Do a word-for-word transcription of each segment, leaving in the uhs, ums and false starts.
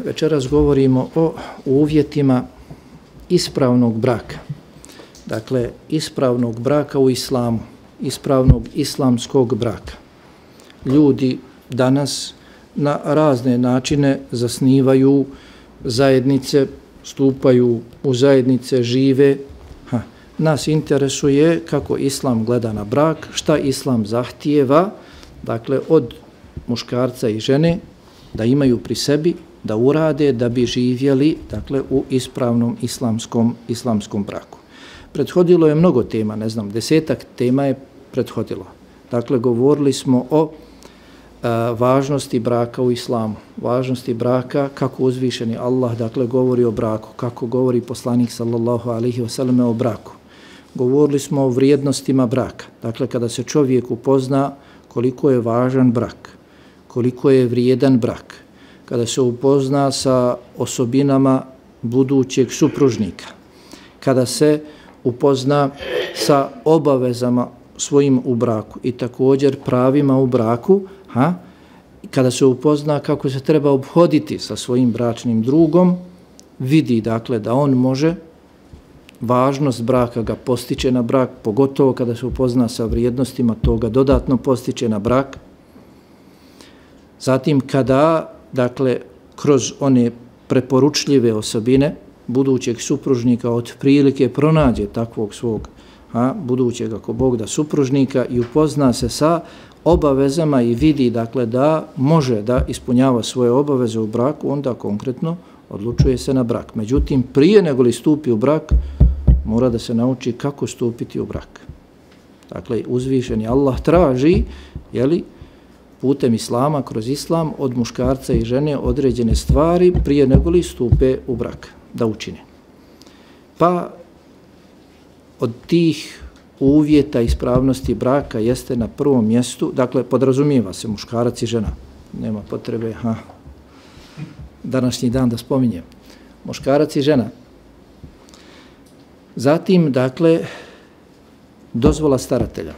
večeras govorimo o uvjetima ispravnog braka. Dakle, ispravnog braka u islamu, ispravnog islamskog braka. Ljudi danas na razne načine zasnivaju zajednice, stupaju u zajednice, žive. Ha. Nas interesuje kako islam gleda na brak, šta islam zahtijeva, dakle, od muškarca i žene da imaju pri sebi, da urade, da bi živjeli, dakle, u ispravnom islamskom, islamskom braku. Prethodilo je mnogo tema, ne znam, desetak tema je prethodilo. Dakle, govorili smo o a, važnosti braka u islamu, važnosti braka, kako uzvišeni Allah, dakle, govori o braku, kako govori poslanik sallallahu alaihi wasallam o braku. Govorili smo o vrijednostima braka, dakle, kada se čovjek upozna koliko je važan brak, koliko je vrijedan brak, kada se upozna sa osobinama budućeg supružnika, kada se upozna sa obavezama svojim u braku i također pravima u braku, ha? Kada se upozna kako se treba obhoditi sa svojim bračnim drugom, vidi, dakle, da on može, važnost braka ga postiče na brak, pogotovo kada se upozna sa vrijednostima, toga dodatno postiče na brak. Zatim kada, dakle, kroz one preporučljive osobine budućeg supružnika otprilike pronađe takvog svog a, budućeg, ako Bog da, supružnika i upozna se sa obavezama i vidi, dakle, da može da ispunjava svoje obaveze u braku, onda konkretno odlučuje se na brak. Međutim, prije nego li stupi u brak, mora da se nauči kako stupiti u brak. Dakle, uzvišeni Allah traži, jeli, putem islama, kroz islam, od muškarca i žene određene stvari prije nego li stupe u brak, da učine. Pa od tih uvjeta ispravnosti braka jeste na prvom mjestu, dakle, podrazumijeva se muškarac i žena, nema potrebe, ha, današnji dan da spominjem, muškarac i žena. Zatim, dakle, dozvola staratelja.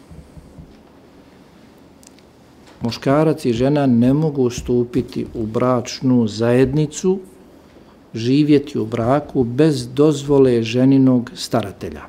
Muškarac i žena ne mogu stupiti u bračnu zajednicu, živjeti u braku bez dozvole ženinog staratelja.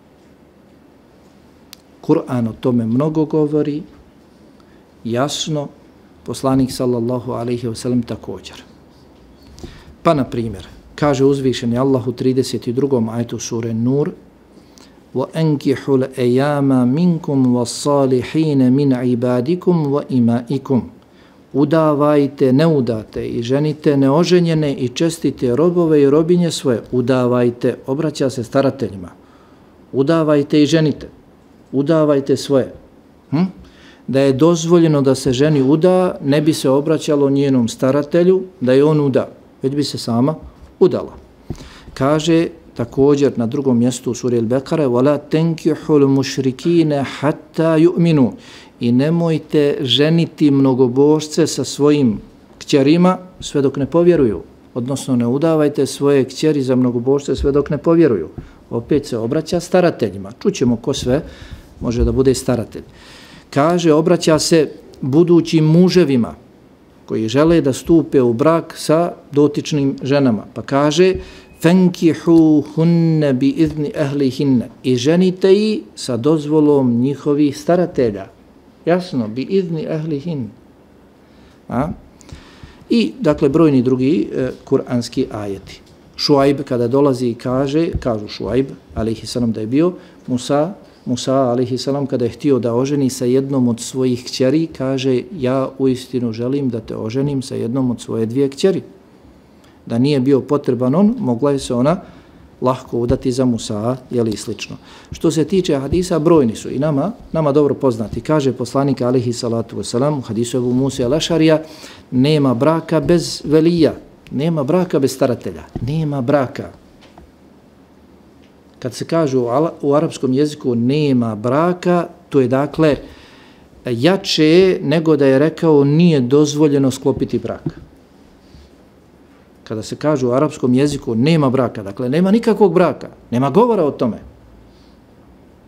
Kur'an o tome mnogo govori, jasno, poslanik sallallahu alaihi wasallam također. Pa, na primjer, kaže uzvišeni Allah u trideset drugom ajetu sure Nur: وَأَنْكِحُوا الْأَيَامَ مِنْكُمْ وَالصَّالِحِينَ مِنْ عِبَادِكُمْ وَإِمَائِكُمْ. Udavajte neudate i ženite neoženjene i čestite robove i robinje svoje. Udavajte, obraća se starateljima. Udavajte i ženite. Udavajte svoje. Hm? Da je dozvoljeno da se ženi uda, ne bi se obraćalo njenom staratelju da je on uda, već bi se sama udala. Kaže također na drugom mjestu u suri Al-Baqara: وَلَا تَنْكِحُوا الْمُشْرِكِينَ حَتَّى يُؤْمِنُوا. I nemojte ženiti mnogobožce sa svojim kćerima sve dok ne povjeruju. Odnosno, ne udavajte svoje kćeri za mnogobožce sve dok ne povjeruju. Opet se obraća starateljima. Čućemo ko sve može da bude staratelj. Kaže, obraća se budućim muževima koji žele da stupe u brak sa dotičnim ženama. Pa kaže: فَنْكِحُوهُنَّ بِإِذْنِ أَهْلِهِنَّ. I ženite ih sa dozvolom njihovih staratelja. Jasno, بِإِذْنِ أَهْلِهِنَّ. A? I, dakle, brojni drugi e, kuranski ajeti. Šuajb kada dolazi i kaže, kažu Šuajb, alejhi selam, da je bio Musa, Musa, alejhi selam, kada je htio da oženi sa jednom od svojih kćeri, kaže: ja uistinu želim da te oženim sa jednom od svoje dvije kćeri. Da nije bio potreban on, mogla je se ona lahko udati za Musa, jeli i slično. Što se tiče hadisa, brojni su i nama, nama dobro poznati. Kaže poslanik alejhi salatu vesselam u hadisu Ebu Musa al-Ašarija: nema braka bez velija, nema braka bez staratelja, nema braka. Kad se kaže u, u arapskom jeziku nema braka, to je, dakle, jače nego da je rekao nije dozvoljeno sklopiti brak. Kada se kaže u arapskom jeziku nema braka, dakle nema nikakvog braka, nema govora o tome.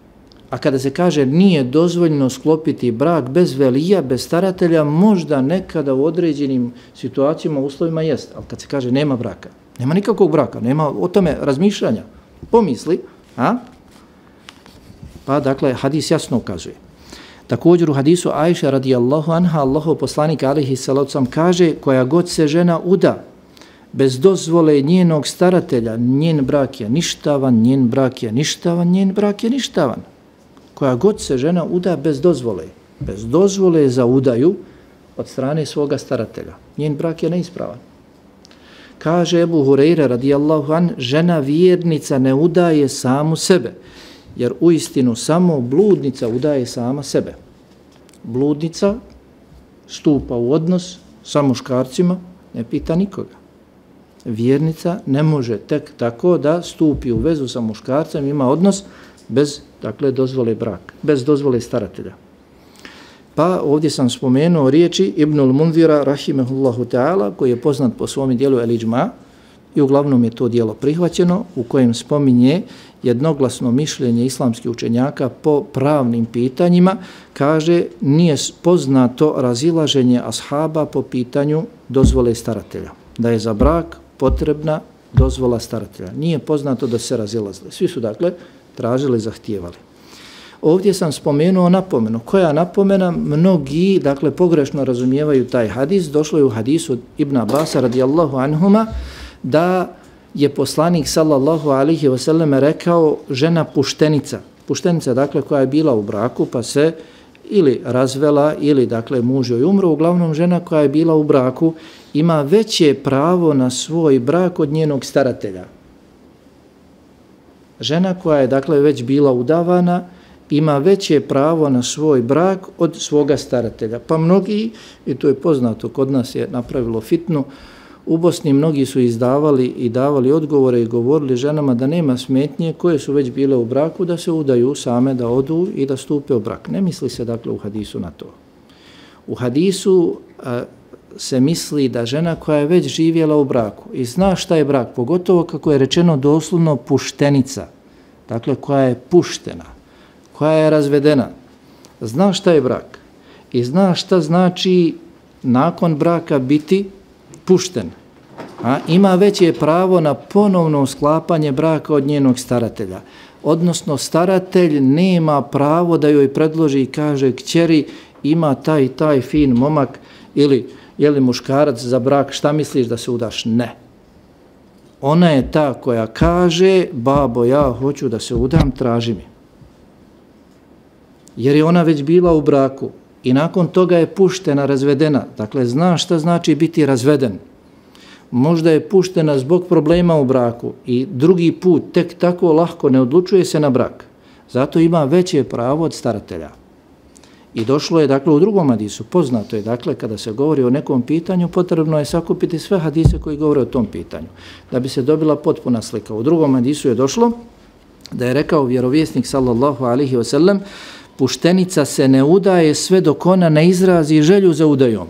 A kada se kaže nije dozvoljeno sklopiti brak bez velija, bez staratelja, možda nekada u određenim situacijama, uslovima jest. Ali kad se kaže nema braka, nema nikakvog braka, nema o tome razmišljanja, pomisli, a? Pa dakle, hadis jasno ukazuje. Također u hadisu Ajša radijallahu anha, Allahov poslanik alejhi salatu vesselam kaže, koja god se žena uda bez dozvole njenog staratelja, njen brak je ništavan, njen brak je ništavan, njen brak je ništavan. Koja god se žena uda bez dozvole, bez dozvole za udaju od strane svoga staratelja, njen brak je neispravan. Kaže Ebu Hurajra radijallahu an, žena vjernica ne udaje samu sebe, jer uistinu samo bludnica udaje sama sebe. Bludnica stupa u odnos sa muškarcima, ne pita nikoga. Vjernica ne može tek tako da stupi u vezu sa muškarcem, ima odnos bez, dakle, dozvole braka, bez dozvole staratelja. Pa ovdje sam spomenuo riječi Ibnul Mundhira rahimehullahu ta'ala, koji je poznat po svom dijelu El Iđma, i uglavnom je to dijelo prihvaćeno, u kojem spominje jednoglasno mišljenje islamskih učenjaka po pravnim pitanjima. Kaže, nije poznato razilaženje ashaba po pitanju dozvole staratelja, da je za brak potrebna dozvola staratelja. Nije poznato da se razilazili. Svi su, dakle, tražili, zahtijevali. Ovdje sam spomenuo napomenu. Koja napomena? Mnogi, dakle, pogrešno razumijevaju taj hadis. Došlo je u hadisu Ibn Abasa radijallahu anhuma da je poslanik sallallahu alaihi wa sallam rekao žena puštenica. Puštenica, dakle, koja je bila u braku pa se ili razvela ili, dakle, muž joj umro. Uglavnom, žena koja je bila u braku ima veće pravo na svoj brak od njenog staratelja. Žena koja je, dakle, već bila udavana ima veće pravo na svoj brak od svoga staratelja. Pa mnogi, i to je poznato, kod nas je napravilo fitnu, u Bosni mnogi su izdavali i davali odgovore i govorili ženama da nema smetnje koje su već bile u braku da se udaju same, da odu i da stupe u brak. Ne misli se, dakle, u hadisu na to. U hadisu a, se misli da žena koja je već živjela u braku i zna šta je brak, pogotovo kako je rečeno doslovno puštenica, dakle koja je puštena, koja je razvedena, zna šta je brak i zna šta znači nakon braka biti pušten, a ima veće pravo na ponovno sklapanje braka od njenog staratelja. Odnosno, staratelj nema pravo da joj predloži i kaže kćeri ima taj taj fin momak ili je li muškarac za brak, šta misliš da se udaš? Ne. Ona je ta koja kaže, babo, ja hoću da se udam, traži mi. Jer je ona već bila u braku i nakon toga je puštena, razvedena. Dakle, zna šta znači biti razveden. Možda je puštena zbog problema u braku i drugi put tek tako lahko ne odlučuje se na brak. Zato ima veće pravo od staratelja. I došlo je, dakle, u drugom hadisu, poznato je, dakle, kada se govori o nekom pitanju, potrebno je sakupiti sve hadise koji govore o tom pitanju, da bi se dobila potpuna slika. U drugom hadisu je došlo da je rekao vjerovjesnik, sallallahu alaihi wasallam, puštenica se ne udaje sve dok ona ne izrazi želju za udajom.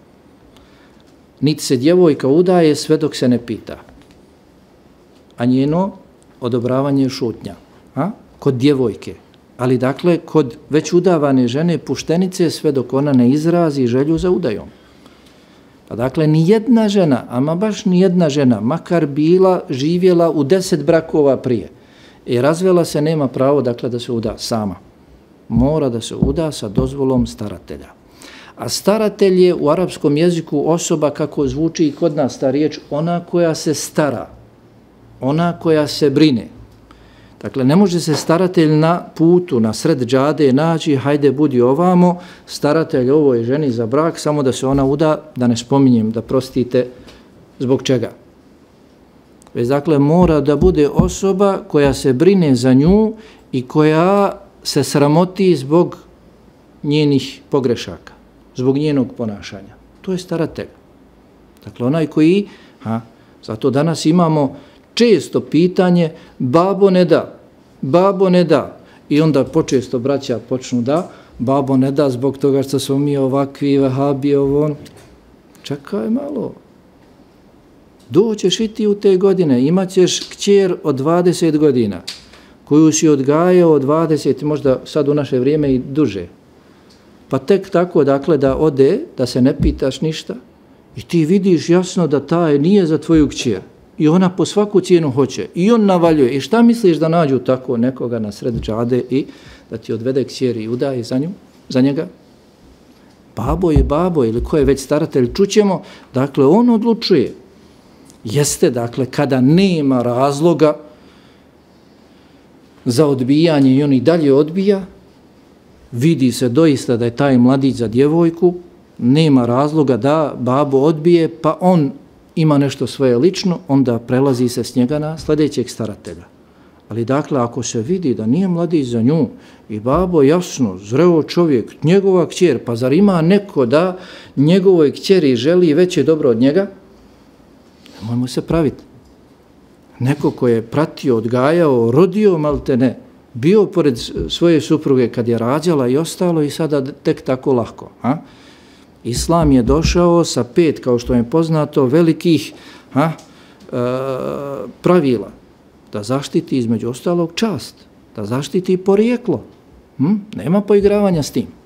Niti se djevojka udaje sve dok se ne pita. A njeno odobravanje je šutnja. A? Kod djevojke. Ali, dakle, kod već udavane žene puštenice sve dok ona ne izrazi želju za udajom. Pa, dakle, ni jedna žena, ama baš ni jedna žena, makar bila, živjela u deset brakova prije i razvela se, nema pravo, dakle, da se uda sama. Mora da se uda sa dozvolom staratelja. A staratelj je u arapskom jeziku osoba, kako zvuči i kod nas ta riječ, ona koja se stara, ona koja se brine. Dakle, ne može se staratelj na putu, na sred džade naći, hajde budi ovamo, staratelj ovoj ženi za brak, samo da se ona uda, da ne spominjem, da prostite zbog čega. Već, dakle, mora da bude osoba koja se brine za nju i koja se sramoti zbog njenih pogrešaka, zbog njenog ponašanja. To je staratelj. Dakle, onaj koji, ha, zato danas imamo često pitanje, babo ne da, babo ne da. I onda počesto braća počnu da, babo ne da zbog toga što smo mi ovakvi, vahabi, ovo. Čekaj malo. Doćeš i ti u te godine, imat ćeš kćer od dvadeset godina. koju si odgajao dvadeset, možda sad u naše vrijeme i duže. Pa tek tako, dakle, da ode, da se ne pitaš ništa i ti vidiš jasno da taj nije za tvoju kćer. I ona po svaku cijenu hoće. I on navaljuje. I šta misliš da nađu tako nekoga na sred džade i da ti odvede kćer i udaje za nju, za njega? Babo je babo ili ko je već staratelj, čućemo. Dakle, on odlučuje. Jeste, dakle, kada nema razloga za odbijanje i on i dalje odbija, vidi se doista da je taj mladić za djevojku, nema razloga da babo odbije, pa on ima nešto svoje lično, onda prelazi se s njega na sljedećeg staratelja. Ali dakle, ako se vidi da nije mladić za nju i babo jasno, zreo čovjek, njegova kćer, pa zar ima neko da njegovoj kćeri želi veće dobro od njega? Nemojmo se praviti. Neko ko je pratio, odgajao, rodio, malte ne, bio pored svoje supruge kad je rađala i ostalo i sada tek tako lako. A? Islam je došao sa pet, kao što je poznato, velikih a, e, pravila. Da zaštiti između ostalog čast, da zaštiti porijeklo. Hm? Nema poigravanja s tim.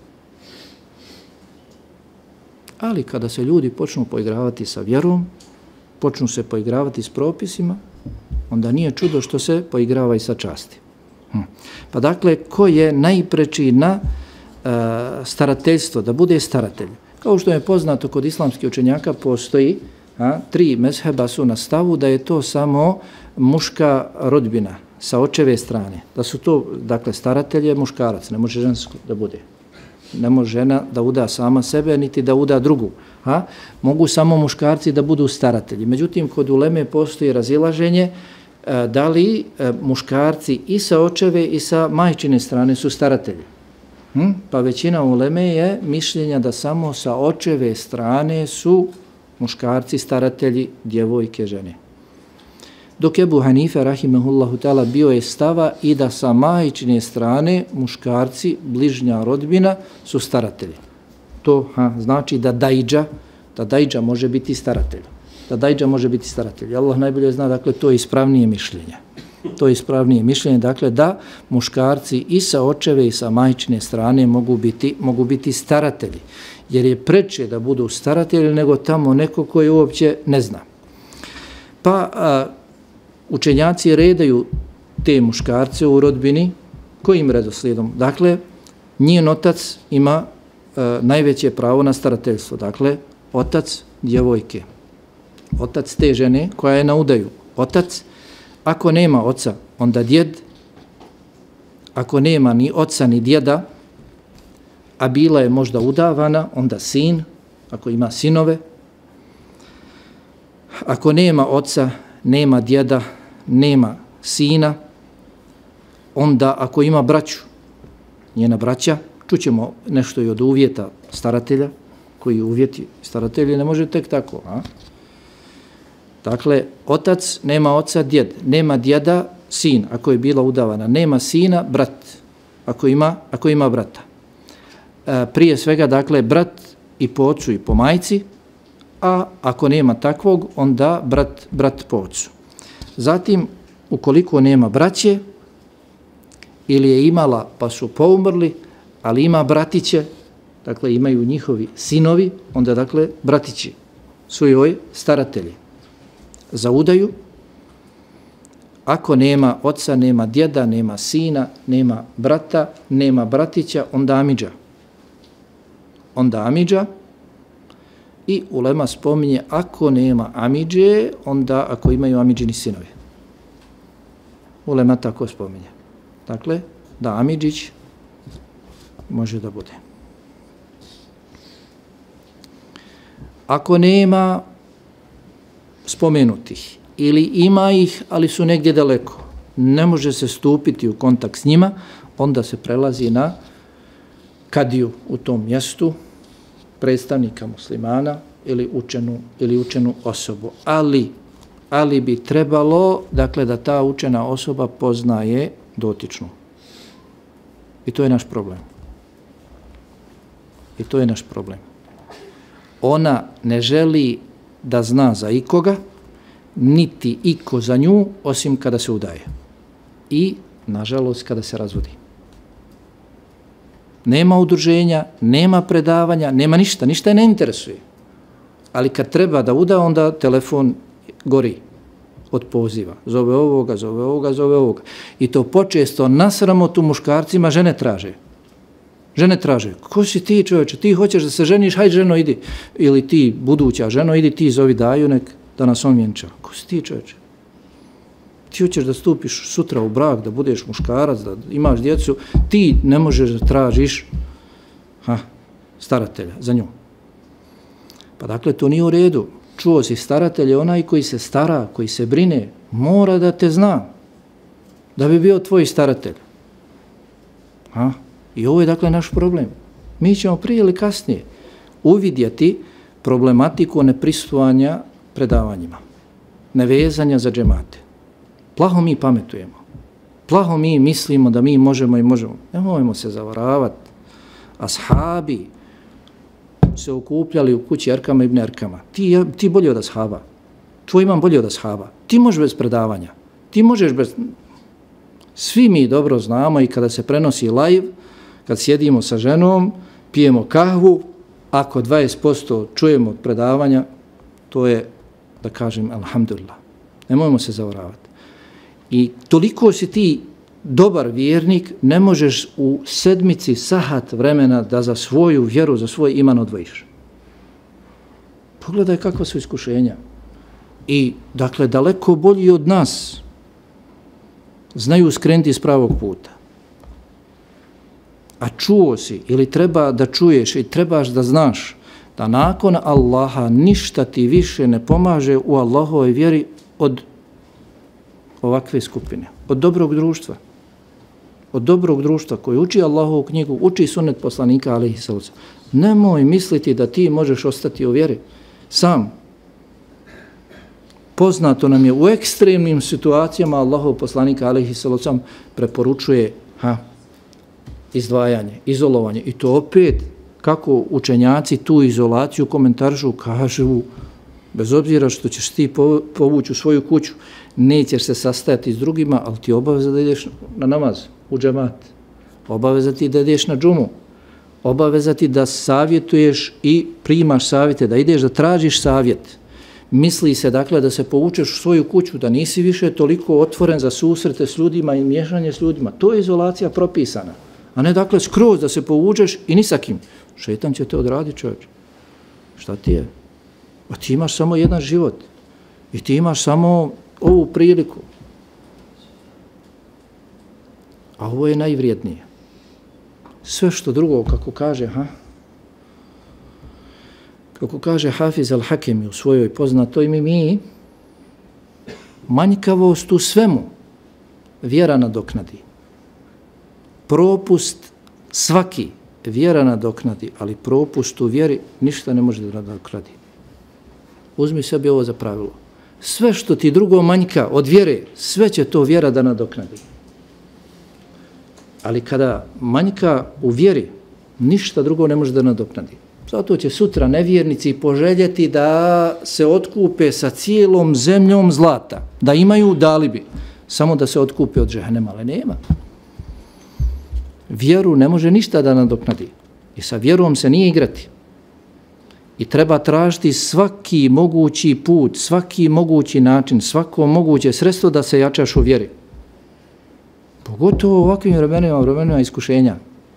Ali kada se ljudi počnu poigravati sa vjerom, počnu se poigravati s propisima, onda nije čudo što se poigrava i sa časti. Hm. Pa dakle, ko je najpreči na e, starateljstvo, da bude staratelj? Kao što je poznato kod islamskih učenjaka postoji, a, tri mezheba su na stavu da je to samo muška rodbina sa očeve strane. Da su to, dakle, staratelj je muškarac, ne može žensko da bude. Ne može žena da uda sama sebe, niti da uda drugu. A? Mogu samo muškarci da budu staratelji. Međutim, kod uleme postoji razilaženje a, da li a, muškarci i sa očeve i sa majčine strane su staratelji. Hm? Pa većina uleme je mišljenja da samo sa očeve strane su muškarci staratelji, djevojke, žene. Dok Ebu Hanife, rahimehullahu ta'ala, bio je stava i da sa majčine strane muškarci, bližnja rodbina, su staratelji. To ha, znači da dajđa, da dajđa može biti staratelj. Da dajđa može biti staratelj. Allah najbolje zna, dakle, to je ispravnije mišljenje. To je ispravnije mišljenje, dakle, da muškarci i sa očeve i sa majčine strane mogu biti, mogu biti staratelji. Jer je preče da budu staratelji nego tamo neko koji uopće ne zna. Pa a, učenjaci redaju te muškarce u rodbini kojim redoslijedom? Dakle, njen otac ima a, najveće pravo na starateljstvo. Dakle, otac djevojke. Otac te žene koja je na udaju. Otac, ako nema oca, onda djed. Ako nema ni oca ni djeda, a bila je možda udavana, onda sin, ako ima sinove. Ako nema oca, nema djeda, nema sina, onda ako ima braću, njena braća, čućemo nešto i od uvjeta staratelja, koji uvjeti staratelji ne može tek tako. A? Dakle, otac, nema oca, djed, nema djeda, sin, ako je bila udavana, nema sina, brat, ako ima, ako ima brata. E, prije svega, dakle, brat i po ocu i po majci, a ako nema takvog, onda brat, brat po ocu. Zatim, ukoliko nema braće, ili je imala pa su poumrli, ali ima bratiće, dakle, imaju njihovi sinovi, onda, dakle, bratići su joj staratelji. Za udaju, ako nema oca, nema djeda, nema sina, nema brata, nema bratića, onda amidža. Onda amidža i ulema spominje ako nema amidže, onda ako imaju amidžini sinovi. Ulema tako spominje. Dakle, da amidžić može da bude. Ako nema spomenutih ili ima ih, ali su negdje daleko, ne može se stupiti u kontakt s njima, onda se prelazi na kadiju u tom mjestu, predstavnika muslimana ili učenu, ili učenu osobu. Ali, ali bi trebalo, dakle, da ta učena osoba poznaje dotičnu. I to je naš problem. I to je naš problem. Ona ne želi da zna za ikoga, niti iko za nju, osim kada se udaje. I nažalost, kada se razvodi. Nema udruženja, nema predavanja, nema ništa, ništa je ne interesuje. Ali kad treba da uda, onda telefon gori od poziva. Zove ovoga, zove ovoga, zove ovoga. I to počesto na sramotu muškarcima žene traže. Žene traže. Ko si ti, čovječe? Ti hoćeš da se ženiš? Hajde, ženo, idi. Ili ti, buduća ženo, idi ti, zovi Daju, nek da nas on vjenča. Ko si ti, čovječe? Ti hoćeš da stupiš sutra u brak, da budeš muškarac, da imaš djecu, ti ne možeš da tražiš ha, staratelja za nju. Pa dakle, to nije u redu. Čuo si, staratelj je onaj koji se stara, koji se brine, mora da te zna, da bi bio tvoj staratelj. Ha? I ovo je dakle naš problem. Mi ćemo prije ili kasnije uvidjeti problematiku neprisutuvanja predavanjima, nevezanja za džemate. Plaho mi pametujemo. Plaho mi mislimo da mi možemo i možemo. Nemojmo se zavaravati. Ashabi se okupljali u kući Erkama ibn Erkama. Ti, ti bolje od ashaba. Tvoj imam bolje od ashaba. Ti možeš bez predavanja. Ti možeš bez... Svi mi dobro znamo i kada se prenosi live, kad sjedimo sa ženom, pijemo kahvu, ako dvadeset posto čujemo od predavanja, to je, da kažem, alhamdulillah. Nemojmo se zavaravati. I toliko si ti dobar vjernik, ne možeš u sedmici sahat vremena da za svoju vjeru, za svoj iman odvojiš. Pogledaj kakva su iskušenja. I, dakle, daleko bolji od nas znaju skrenuti s pravog puta. A čuo si ili treba da čuješ i trebaš da znaš da nakon Allaha ništa ti više ne pomaže u Allahovoj vjeri od ovakve skupine, od dobrog društva. Od dobrog društva koji uči Allahovu knjigu, uči sunnet poslanika alejhi selam. Nemoj misliti da ti možeš ostati u vjeri sam. Poznato nam je u ekstremnim situacijama Allahov poslanika alejhi selam preporučuje ha, izdvajanje, izolovanje. I to opet kako učenjaci tu izolaciju komentarišu, kažu bez obzira što ćeš ti povući u svoju kuću, nećeš se sastajati s drugima, ali ti obaveza da ideš na namaz, u džemat. Obaveza ti da ideš na džumu. Obaveza ti da savjetuješ i primaš savjete, da ideš da tražiš savjet. Misli se dakle da se povučeš u svoju kuću, da nisi više toliko otvoren za susrete s ljudima i miješanje s ljudima. To je izolacija propisana. A ne dakle skroz da se povučeš i ni sa kim. Šetan će te odraditi, čovječ. Šta ti je? A ti imaš samo jedan život. I ti imaš samo ovu priliku. A ovo je najvrijednije. Sve što drugo, kako kaže, ha? Kako kaže Hafiz al-Hakemi u svojoj poznatoj mi, manjkavost u svemu vjera nadoknadi. Propust svaki vjera nadoknadi, ali propust u vjeri ništa ne može da nadoknadi. Uzmi sebi ovo za pravilo. Sve što ti drugo manjka od vjere, sve će to vjera da nadoknadi. Ali kada manjka u vjeri, ništa drugo ne može da nadoknadi. Zato će sutra nevjernici poželjeti da se otkupe sa cijelom zemljom zlata, da imaju dalibi, samo da se otkupe od džehennema, ali nema. Vjeru ne može ništa da nadoknadi. I sa vjerom se nije igrati. I treba tražiti svaki mogući put, svaki mogući način, svako moguće sredstvo da se jačaš u vjeri. Pogotovo u ovakvim vremenima, vremenima iskušenja.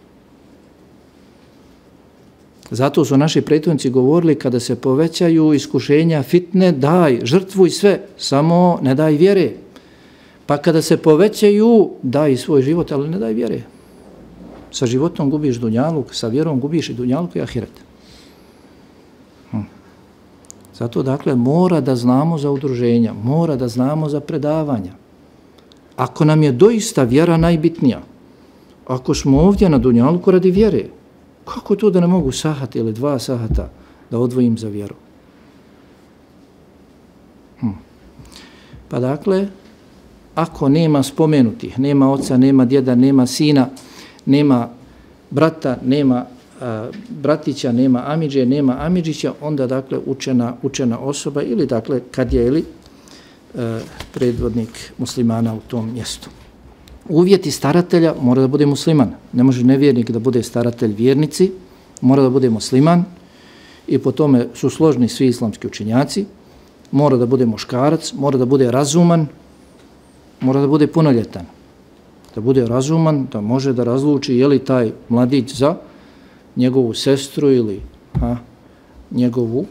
Zato su naši prethodnici govorili kada se povećaju iskušenja, fitne, daj, žrtvuj sve, samo ne daj vjere. Pa kada se povećaju, daj svoj život, ali ne daj vjere. Sa životom gubiš dunjaluk, sa vjerom gubiš i dunjaluk i ahiret. Hm. Zato dakle mora da znamo za udruženja, mora da znamo za predavanja. Ako nam je doista vjera najbitnija, ako smo ovdje na dunjaluku radi vjere, kako to da ne mogu sahat ili dva sahata da odvojim za vjeru? Hm. Pa dakle, ako nema spomenutih, nema oca, nema djeda, nema sina, nema brata, nema a, bratića, nema amidže, nema amidžića, onda dakle učena, učena osoba ili dakle kad je ili a, predvodnik muslimana u tom mjestu. Uvjeti staratelja mora da bude musliman. Ne može nevjernik da bude staratelj vjernici, mora da bude musliman i po tome su složni svi islamski učenjaci. Mora da bude muškarac, mora da bude razuman, mora da bude punoljetan. Da bude razuman, da može da razluči je li taj mladić za njegovu sestru ili ha, njegovu,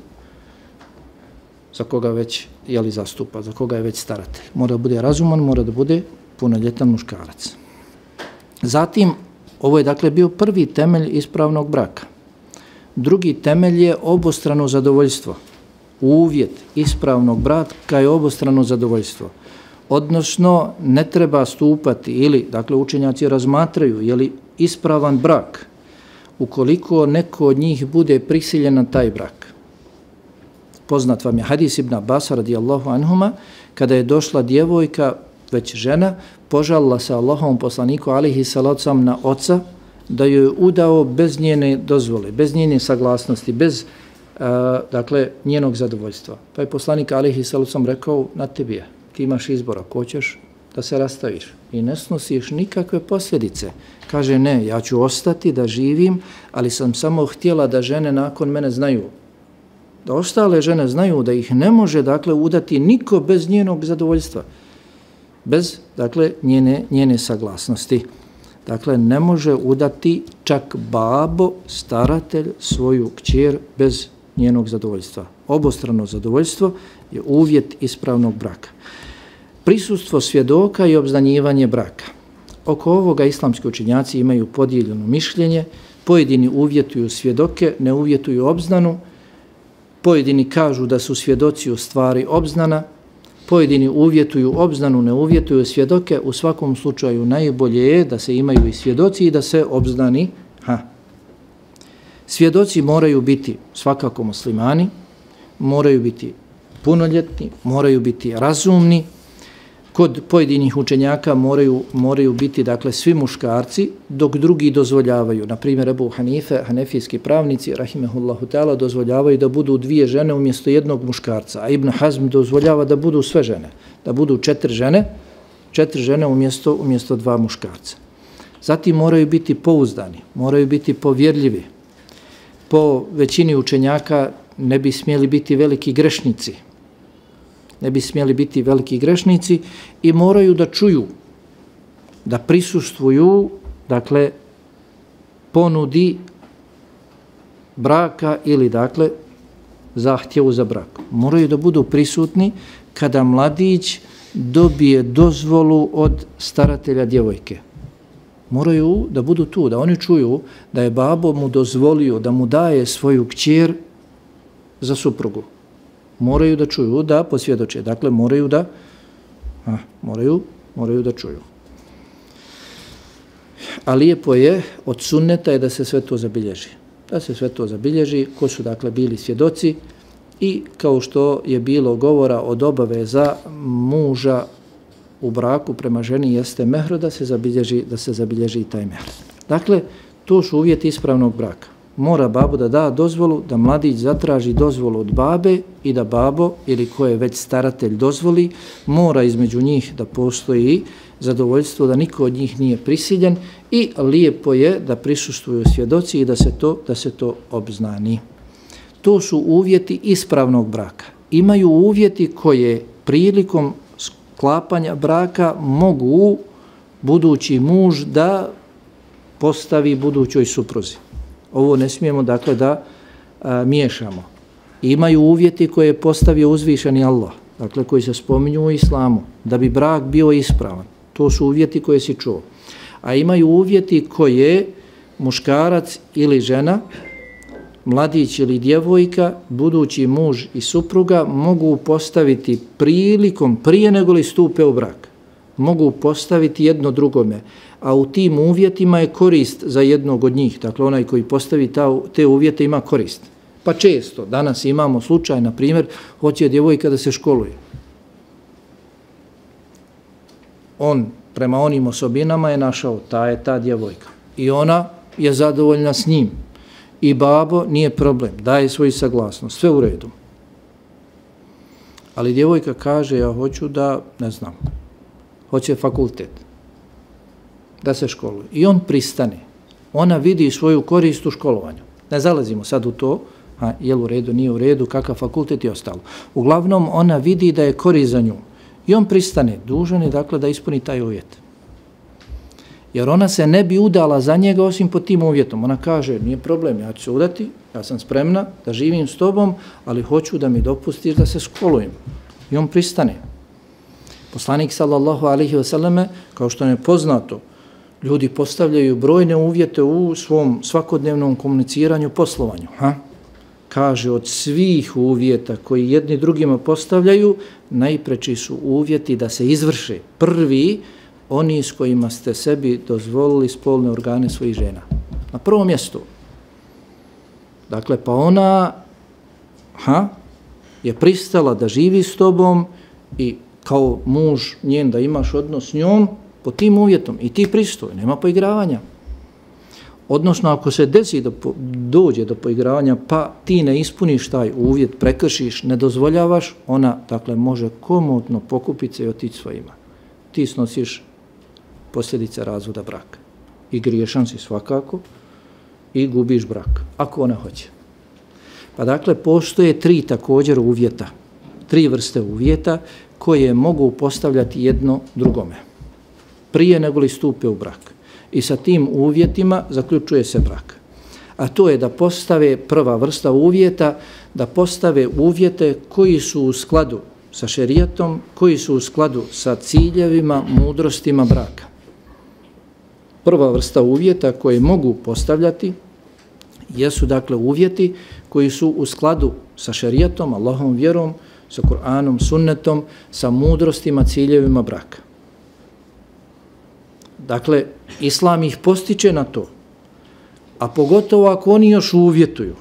za koga već je li zastupa, za koga je već staratelj. Mora da bude razuman, mora da bude punoljetan muškarac. Zatim, ovo je dakle bio prvi temelj ispravnog braka. Drugi temelj je obostrano zadovoljstvo. Uvjet ispravnog braka je obostrano zadovoljstvo. Odnosno, ne treba stupati ili, dakle, učenjaci razmatraju je li ispravan brak ukoliko neko od njih bude prisiljen na taj brak. Poznat vam je hadis Ibn Abasa radijallahu anhuma, kada je došla djevojka, već žena, požalila se Allahovom poslaniku alihi salacom na oca da joj udao bez njene dozvole, bez njene saglasnosti, bez a, dakle, njenog zadovoljstva. Pa je poslanik alihi salacom rekao, na tebi je, ti imaš izbor, ako hoćeš da se rastaviš i ne snosiš nikakve posljedice. Kaže, ne, ja ću ostati da živim, ali sam samo htjela da žene nakon mene znaju, da ostale žene znaju da ih ne može, dakle, udati niko bez njenog zadovoljstva, bez, dakle, njene, njene saglasnosti. Dakle, ne može udati čak babo, staratelj, svoju kćer bez njenog zadovoljstva. Obostrano zadovoljstvo je uvjet ispravnog braka. Prisustvo svjedoka i obznanjivanje braka. Oko ovoga islamski učenjaci imaju podijeljeno mišljenje, pojedini uvjetuju svjedoke, ne uvjetuju obznanu, pojedini kažu da su svjedoci u stvari obznana, pojedini uvjetuju obznanu, ne uvjetuju svjedoke. U svakom slučaju najbolje je da se imaju i svjedoci i da se obznani. Ha. Svjedoci moraju biti svakako muslimani, moraju biti punoljetni, moraju biti razumni. Kod pojedinih učenjaka moraju, moraju biti, dakle, svi muškarci, dok drugi dozvoljavaju. Na primjer, Ebu Hanife, hanefijski pravnici, rahimehullahu ta'ala, dozvoljavaju da budu dvije žene umjesto jednog muškarca, a Ibn Hazm dozvoljava da budu sve žene, da budu četiri žene, četiri žene umjesto, umjesto dva muškarca. Zatim moraju biti pouzdani, moraju biti povjerljivi. Po većini učenjaka ne bi smjeli biti veliki grešnici, ne bi smjeli biti veliki grešnici i moraju da čuju, da prisustvuju, dakle, ponudi braka ili, dakle, zahtjevu za brak. Moraju da budu prisutni kada mladić dobije dozvolu od staratelja djevojke. Moraju da budu tu, da oni čuju da je babo mu dozvolio da mu daje svoju kćer za suprugu. Moraju da čuju, da posvjedoče. Dakle, moraju da, a, moraju, moraju da čuju. A lijepo je, od sunneta je da se sve to zabilježi. Da se sve to zabilježi, ko su, dakle, bili svjedoci i kao što je bilo govora od obaveza muža u braku prema ženi jeste mehr, da se zabilježi, da se zabilježi i taj mehr. Dakle, to su uvjeti ispravnog braka. Mora babo da da dozvolu, da mladić zatraži dozvolu od babe i da babo ili ko je već staratelj dozvoli, mora između njih da postoji zadovoljstvo, da niko od njih nije prisiljen i lijepo je da prisustvuju svjedoci i da se to, da se to obznani. To su uvjeti ispravnog braka. Imaju uvjeti koje prilikom sklapanja braka mogu budući muž da postavi budućoj supruzi. Ovo ne smijemo, dakle, da a, miješamo. Imaju uvjeti koje je postavio uzvišeni Allah, dakle, koji se spominju u islamu, da bi brak bio ispravan. To su uvjeti koje si čuo. A imaju uvjeti koje muškarac ili žena, mladić ili djevojka, budući muž i supruga mogu postaviti prilikom, prije nego li stupe u brak. Mogu postaviti jedno drugome, a u tim uvjetima je korist za jednog od njih. Dakle, onaj koji postavi ta, te uvjete ima korist. Pa često, danas imamo slučaj, na primjer, hoće djevojka da se školuje. On, prema onim osobinama, je našao, ta je ta djevojka. I ona je zadovoljna s njim. I babo nije problem, daje svoju saglasnost, sve u redu. Ali djevojka kaže, ja hoću da, ne znam, hoće fakultet. da se školuje i on pristane, ona vidi svoju korist u školovanju. Ne zalazimo sad u to, a je li u redu, nije u redu, kakav fakultet i ostalo. Uglavnom, ona vidi da je korist za nju i on pristane, dužan je dakle da ispuni taj uvjet. Jer ona se ne bi udala za njega osim pod tim uvjetom. Ona kaže, nije problem, ja ću se udati, ja sam spremna da živim s tobom, ali hoću da mi dopustiš da se školujem. I on pristane. Poslanik sallallahu alejhi ve selleme, kao što je poznato, ljudi postavljaju brojne uvjete u svom svakodnevnom komuniciranju, poslovanju. Ha? Kaže, od svih uvjeta koji jedni drugima postavljaju, najpreči su uvjeti da se izvrše. Prvi, oni s kojima ste sebi dozvolili spolne organe svojih žena. Na prvom mjestu. Dakle, pa ona ha, je pristala da živi s tobom i kao muž njen da imaš odnos s njom po tim uvjetom i ti pristoj, nema poigravanja. Odnosno, ako se desi da po, dođe do poigravanja, pa ti ne ispuniš taj uvjet, prekršiš, ne dozvoljavaš, ona, dakle, može komotno pokupiti se i otići svojima. Ti snosiš posljedice razvoda braka. I griješan si svakako i gubiš brak, ako ona hoće. Pa dakle, postoje tri također uvjeta, tri vrste uvjeta koje mogu postavljati jedno drugome prije nego li stupe u brak. I sa tim uvjetima zaključuje se brak. A to je da postave prva vrsta uvjeta, da postave uvjete koji su u skladu sa šerijatom, koji su u skladu sa ciljevima, mudrostima braka. Prva vrsta uvjeta koje mogu postavljati jesu dakle uvjeti koji su u skladu sa šerijatom, Allahovom vjerom, sa Kur'anom, sunnetom, sa mudrostima, ciljevima braka. Dakle, Islam ih postiče na to, a pogotovo ako oni još uvjetuju.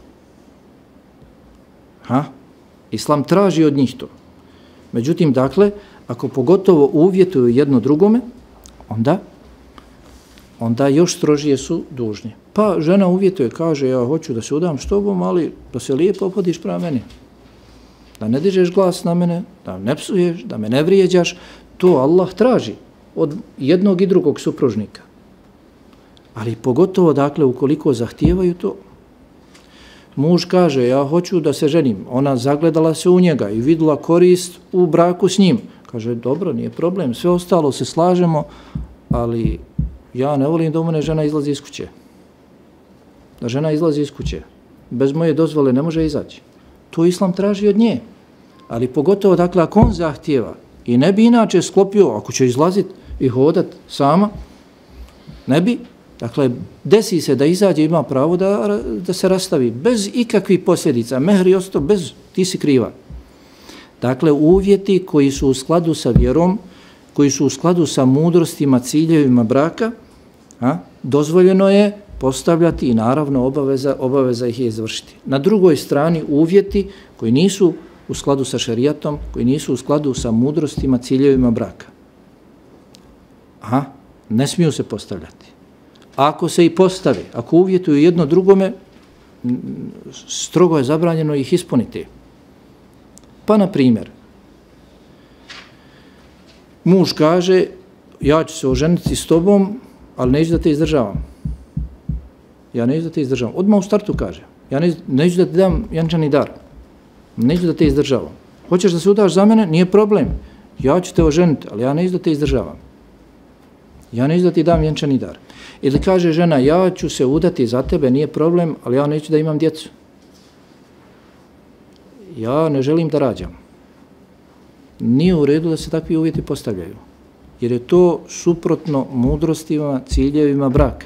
Ha? Islam traži od njih to. Međutim, dakle, ako pogotovo uvjetuju jedno drugome, onda, onda još strožije su dužni. Pa žena uvjetuje, kaže, ja hoću da se udam s tobom, ali da se lijepo opodiš prema meni. Da ne dižeš glas na mene, da ne psuješ, da me ne vrijeđaš, to Allah traži od jednog i drugog supružnika. Ali pogotovo, dakle, ukoliko zahtijevaju to, muž kaže, ja hoću da se ženim, ona zagledala se u njega i vidjela korist u braku s njim. Kaže, dobro, nije problem, sve ostalo se slažemo, ali ja ne volim da u mene žena izlazi iz kuće. Da žena izlazi iz kuće. Bez moje dozvole ne može izaći. To Islam traži od nje. Ali pogotovo, dakle, ako on zahtijeva i ne bi inače sklopio, ako će izlaziti i hodat sama, ne bi, dakle, desi se da izađe, ima pravo da, da se rastavi bez ikakvih posljedica. Mehr je ostao bez, ti si kriva. Dakle, uvjeti koji su u skladu sa vjerom, koji su u skladu sa mudrostima, ciljevima braka, a, dozvoljeno je postavljati i naravno obaveza, obaveza ih je izvršiti. Na drugoj strani uvjeti koji nisu u skladu sa šerijatom, koji nisu u skladu sa mudrostima, ciljevima braka. Aha, ne smiju se postavljati. A ako se i postave, ako uvjetuju jedno drugome, strogo je zabranjeno ih ispuniti. Pa, na primjer, muž kaže, ja ću se oženiti s tobom, ali neću da te izdržavam. Ja neću da te izdržavam. Odmah u startu kaže, ja neću, neću da te dam vjenčani dar. Neću da te izdržavam. Hoćeš da se udaš za mene? Nije problem. Ja ću te oženiti, ali ja neću da te izdržavam. Ja neću da ti dam vjenčani dar. Ili kaže žena, ja ću se udati za tebe, nije problem, ali ja neću da imam djecu. Ja ne želim da rađam. Nije u redu da se takvi uvjeti postavljaju. Jer je to suprotno mudrostima, ciljevima braka.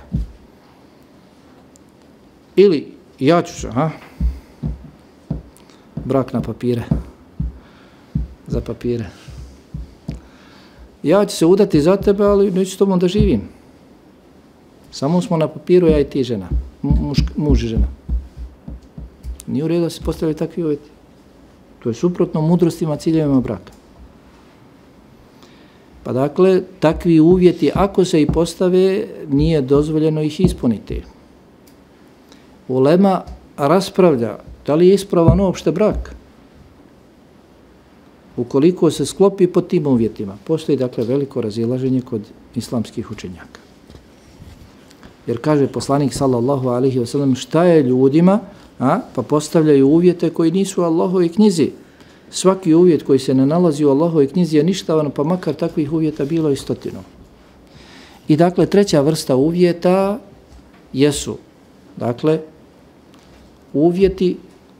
Ili ja ću se, aha, brak na papire, za papire. Ja ću se udati za tebe, ali neću s tobom da živim. Samo smo na papiru, ja i ti žena, muž, muž i žena. Nije u redu da se postavljaju takvi uvjeti. To je suprotno mudrostima, ciljevima braka. Pa dakle, takvi uvjeti, ako se i postave, nije dozvoljeno ih ispuniti. Ulema raspravlja da li je ispravan uopšte brak. Ukoliko se sklopi pod tim uvjetima, postoji dakle veliko razilaženje kod islamskih učenjaka. Jer kaže poslanik sallallahu alejhi ve sellem šta je ljudima, a? Pa postavljaju uvjete koji nisu u Allahovoj knjizi. Svaki uvjet koji se ne nalazi u Allahovoj knjizi je ništavan, pa makar takvih uvjeta bilo i stotinu. I dakle, treća vrsta uvjeta jesu, dakle, uvjeti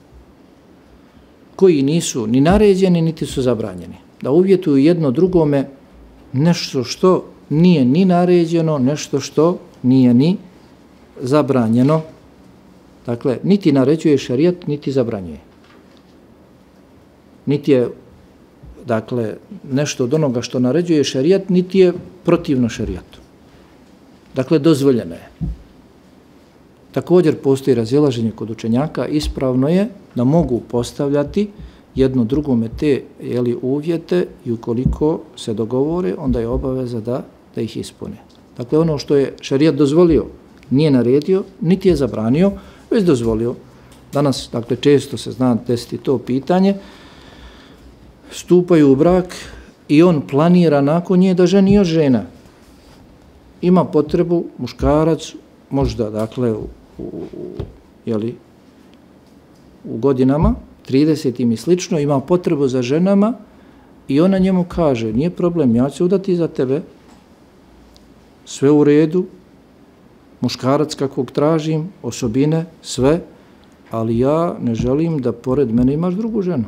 koji nisu ni naređeni, niti su zabranjeni. Da uvjetuju jedno drugome nešto što nije ni naređeno, nešto što nije ni zabranjeno. Dakle, niti naređuje šerijat, niti zabranjuje. Niti je, dakle, nešto od onoga što naređuje šerijat, niti je protivno šerijatu. Dakle, dozvoljeno je. Također postoji razilaženje kod učenjaka, ispravno je da mogu postavljati jedno drugome te jeli, uvjete i ukoliko se dogovore, onda je obaveza da, da ih ispune. Dakle, ono što je šerijat dozvolio, nije naredio, niti je zabranio, već dozvolio. Danas, dakle, često se zna desiti to pitanje, stupaju u brak i on planira nakon nje da ženi još žena. Ima potrebu, muškarac, možda, dakle, u, u, u, jeli, u godinama, tridesetim i slično, ima potrebu za ženama i ona njemu kaže, nije problem, ja ću udati za tebe, sve u redu, muškarac kakvog tražim, osobine, sve, ali ja ne želim da pored mene imaš drugu ženu.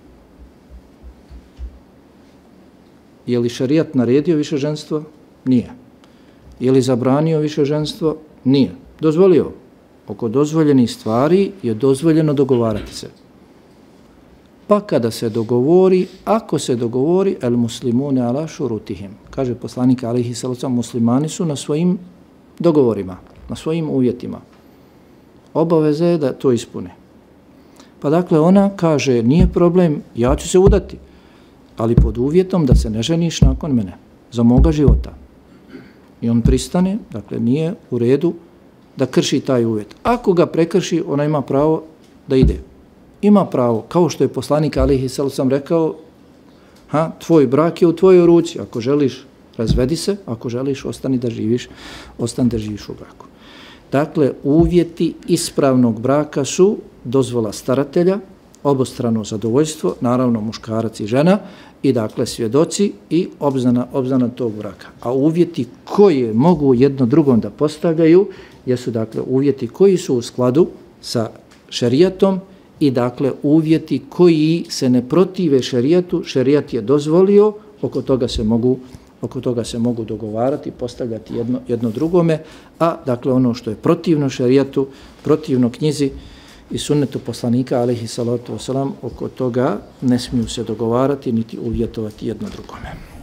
Je li šerijat naredio više ženstvo? Nije. Je li zabranio više ženstvo? Nije. Dozvolio. Oko dozvoljenih stvari je dozvoljeno dogovarati se. Pa kada se dogovori, ako se dogovori, el muslimune ala šurutihim. Kaže poslanik alejhi salatu vesselam, muslimani su na svojim dogovorima, na svojim uvjetima. Obaveza je da to ispune. Pa dakle ona kaže, nije problem, ja ću se udati, ali pod uvjetom da se ne ženiš nakon mene, za moga života. I on pristane, dakle nije u redu da krši taj uvjet. Ako ga prekrši, ona ima pravo da ide. Ima pravo, kao što je poslanik alejhi salatu vesselam rekao, ha, tvoj brak je u tvojoj ruci, ako želiš razvedi se, ako želiš ostani da živiš, ostani da živiš u braku. Dakle, uvjeti ispravnog braka su dozvola staratelja, obostrano zadovoljstvo, naravno muškarac i žena, i dakle svjedoci i obznana, obznana tog braka. A uvjeti koje mogu jedno drugom da postavljaju, jesu dakle uvjeti koji su u skladu sa šerijatom i dakle uvjeti koji se ne protive šerijatu, šerijat je dozvolio, oko toga se mogu oko toga se mogu dogovarati, postavljati jedno, jedno drugome, a dakle ono što je protivno šerijatu, protivno knjizi i sunnetu poslanika alejhi salatu vesselam, oko toga ne smiju se dogovarati niti uvjetovati jedno drugome.